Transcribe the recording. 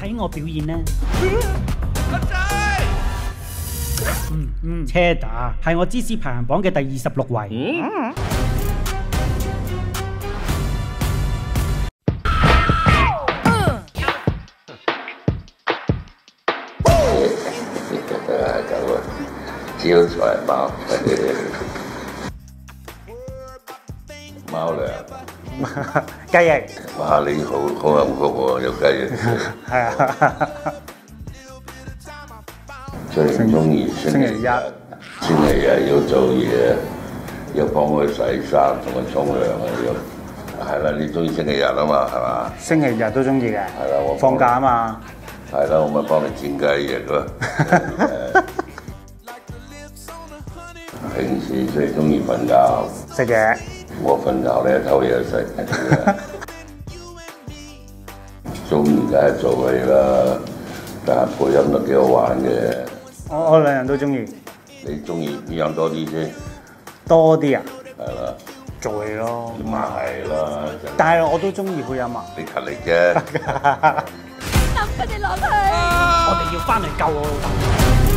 睇我表演啦。 阿仔， Cheddar 係我芝士排行榜嘅第26位。 招財貓，貓糧。 雞翼哇！你好幸福喎，有雞翼。 係啊， 最唔中意星期日，星期日要做嘢，要幫佢洗衫同佢沖涼啊，要係啦。你中意星期日啊嘛，係嘛？ 星期日都中意嘅。 係啦，我放假啊嘛。 係啦，我咪幫你煎雞翼咯。平時最中意瞓覺， 食嘢。 我瞓覺咧偷嘢食。中意梗係做戲啦，但係配音都幾好玩嘅。 我兩樣都中意。 你中意邊樣多啲先？ 多啲啊？ 係啦， 做戲咯。 咁啊係啦。 但係我都中意配音啊。 你勤力啫。 抌佢哋落去。 我哋要翻嚟救我老豆。